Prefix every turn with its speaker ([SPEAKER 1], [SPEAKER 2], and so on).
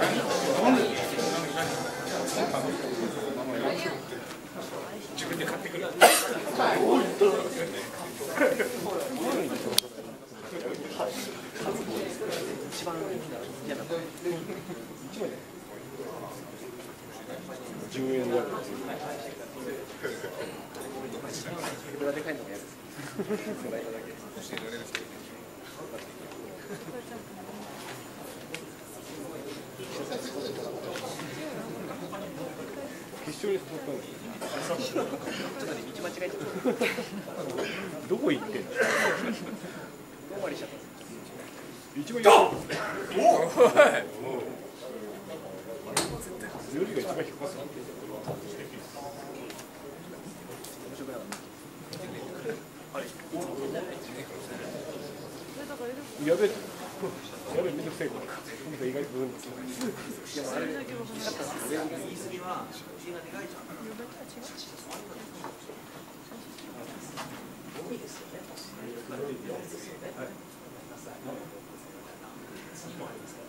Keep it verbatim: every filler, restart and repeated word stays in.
[SPEAKER 1] 自分で買ってくる。一番嫌な。
[SPEAKER 2] じゅうえんで。
[SPEAKER 1] 手ぶらで買えるのが嫌です。
[SPEAKER 2] 決勝に誘ったんですよ。
[SPEAKER 1] ちょっとね、道間違えちゃった。
[SPEAKER 2] どこ行ってんの？
[SPEAKER 1] どこまでしちゃったんですか。
[SPEAKER 2] 一番安い。よりが一番低かった。やべえ。やべえ、めんどくせえ。意外とうんです。いや、あれだけ分かんなかった。俺の言い過ぎは字がでかいじゃん。多いですよね。多いですよね。